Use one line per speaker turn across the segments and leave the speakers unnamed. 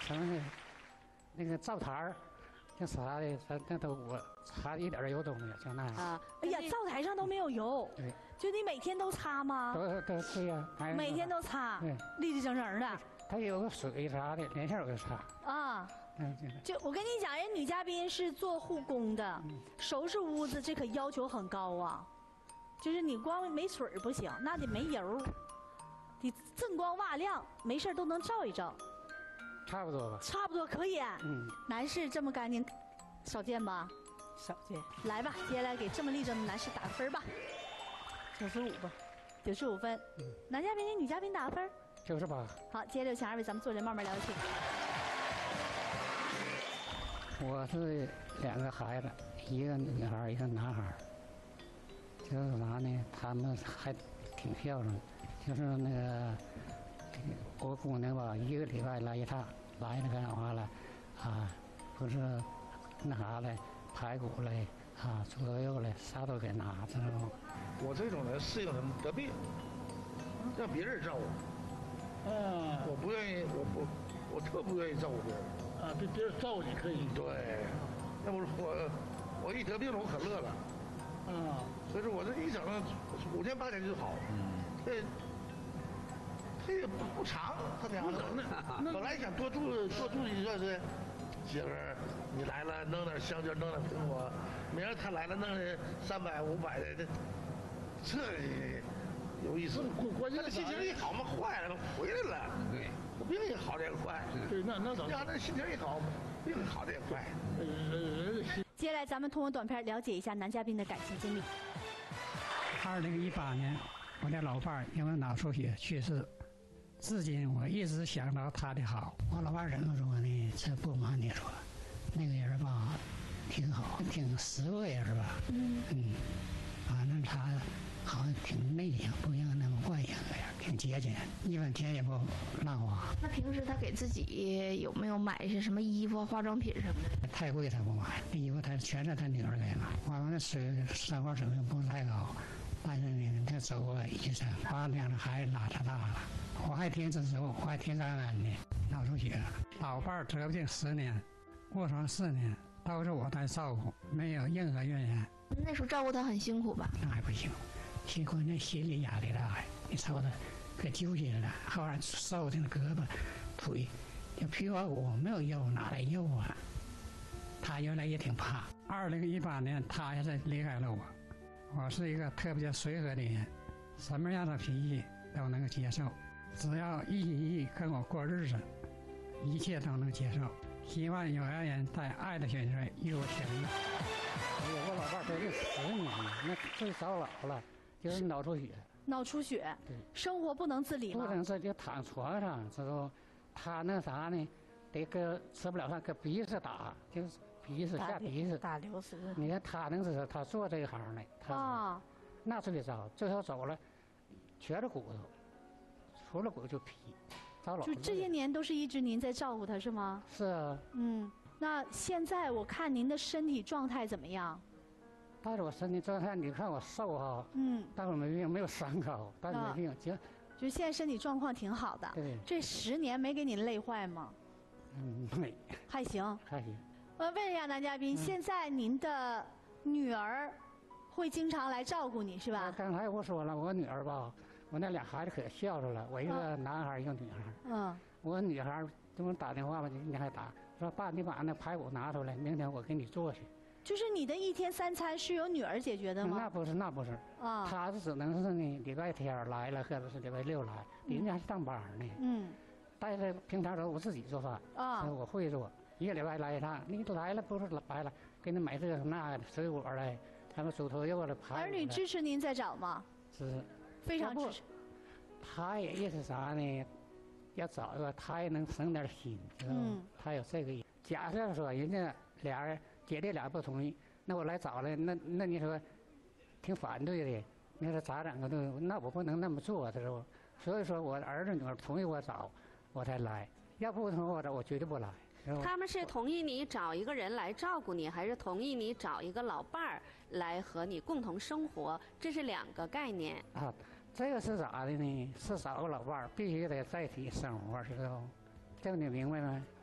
什么那个灶台儿，那啥的，那都我擦一点油都没有，就那样。
啊，哎呀，灶台上都没有油，
对，
就你每天都擦吗？
都对呀，
每天都擦，
对，
立立正正的。
它有个水啥的，连线有个擦。
啊，就我跟你讲，人女嘉宾是做护工的，收拾屋子这可要求很高啊。就是你光没水不行，那得没油，得锃光瓦亮，没事都能照一照。
差不多吧。
差不多可以。男士这么干净，少见吧？
少见。
来吧，接下来给这么立正的男士打个分吧。
95吧。
95分。男嘉宾给女嘉宾打个分。
98。
好，接着请二位咱们坐着慢慢聊起。
我是2个孩子，一个女孩，一个男孩。就是啥呢？他们还挺孝顺，就是那个我姑娘吧，1个礼拜来一趟，来了干啥了？啊，不是那啥嘞，排骨嘞，啊，猪头肉嘞，啥都给拿，知道吗？
我这种人适应人得病，让别人照顾。我不愿意，我特不愿意照顾别人。
啊，别人照顾你可以。
对，要不是我一得病了，我可乐了。所以说我这一整5天8天就好。他也不长，他娘的。本来想多住一段时间，媳妇儿你来了弄点香蕉，弄点苹果，明儿他来了弄点300、500的，这有意思。
关键
他的心情一好嘛，坏了回来了。对，病也好的也快。
对，那咋？
那心情一好，病好的也快。
接下来咱们通过短片了解一下男嘉宾的感情经历。
2018年，我的老伴儿因为脑出血去世，至今我一直想到他的好。我老伴儿怎么说呢？这不瞒你说，那个人吧，挺好，挺实惠是吧？反正他好像挺内向，不像那么外向那样，挺节俭，一分钱也不乱花。
那平时他给自己有没有买一些什么衣服、化妆品什么的？
太贵他不买，衣服他全是他女儿给了。我们生活水平不是太高，但是呢，他走过一生，把2个孩子拉扯大了。我还挺知足，我还挺感恩的。脑出血，老伴儿得病10年，卧床4年，都是我在照顾，没有任何怨言。
那时候照顾他很辛苦吧？
那还不行，关键心理压力大，你瞅他可揪心了，后来受的胳膊、腿，就皮包骨没有肉，哪来肉啊？他原来也挺怕。2018年，他也是离开了我。我是一个特别随和的人，什么样的脾气都能够接受，只要一心一意跟我过日子，一切都能接受。希望有缘人在爱的选择与我相遇。我老伴儿得病10年了，那最早老了，就是脑出血。
脑出血，对，生活不能自理吗？
不能自理，躺床上，之后他那啥呢，得搁吃不了饭，搁鼻子打，就是鼻子下鼻子
打流食。
你看他能是他做这一行的，他那最早最后走了，全是骨头，除了骨就皮，糟老。
就这些年都是一直您在照顾他是吗？
是啊。
那现在我看您的身体状态怎么样？
但是我身体状态，你看我瘦哈，但是我没病，没有三高，但是没病，
就现在身体状况挺好的。
对。
这10年没给你累坏吗？
没。
还行。
还行。
我问一下男嘉宾，现在您的女儿会经常来照顾你是吧？
刚才我说了，我女儿吧，我那2孩子可孝顺了，我一个男孩，一个女孩。我女孩给我打电话吧，你还打说爸，你把那排骨拿出来，明天我给你做去。
就是你的1天3餐是由女儿解决的吗？
那不是她是只能是呢，礼拜天来了，或者是礼拜6来，人家还上班呢。但是平常都我自己做饭我会做，1个礼拜来一趟。你来了不是白来，给你买这个那个水果来，还有猪头肉了，排骨。
儿女支持您在找吗？
是。
非常支持。
他也意思啥呢？要找一个他也能省点心，知道吗？他有这个意思。假设说人家俩人姐弟俩不同意，那我来找了，那你说挺反对的，你说咋整啊？那我不能那么做，知道不？所以说我儿子女儿同意我找，我才来，要不同意我绝对不来。
他们是同意你找一个人来照顾你，还是同意你找一个老伴儿来和你共同生活？这是2个概念
啊。这个是咋的呢？是找个老伴儿，必须得在一起生活，知道不？这个你明白吗？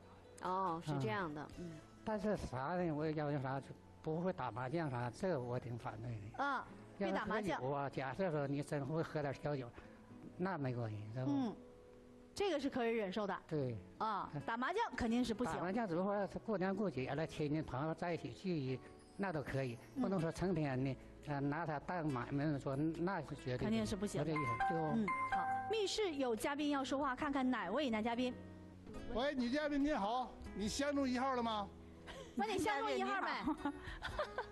哦，是这样的，嗯。
但是啥呢？我要求啥就不会打麻将啥，这个我挺反对的。
啊，别打麻将。
假设说你真会喝点小酒，那没关系，是吧？
嗯，这个是可以忍受的。
对。
啊，打麻将肯定是不行。
打麻将只不过过年过节了，亲戚朋友在一起聚一，那都可以，不能说成天呢，拿它当买卖说，那是绝对
肯定是不行。
就这意思，就
好，密室有嘉宾要说话，看看哪位男嘉宾。
喂，女嘉宾您好，你相中1号了吗？
那你相中1号没？